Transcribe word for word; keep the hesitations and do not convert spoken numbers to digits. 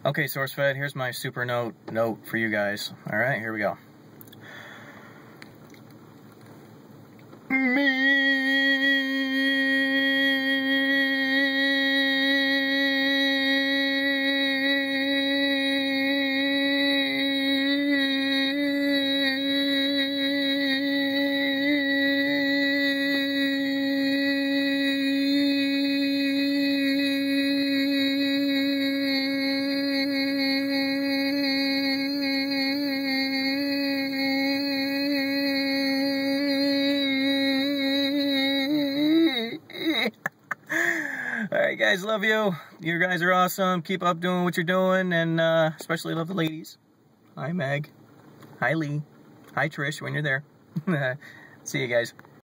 Okay, SourceFed, here's my Supernote note for you guys. Alright, here we go. Me. Alright guys, love you. You guys are awesome. Keep up doing what you're doing, and uh, especially love the ladies. Hi Meg. Hi Lee. Hi Trish when you're there. See you guys.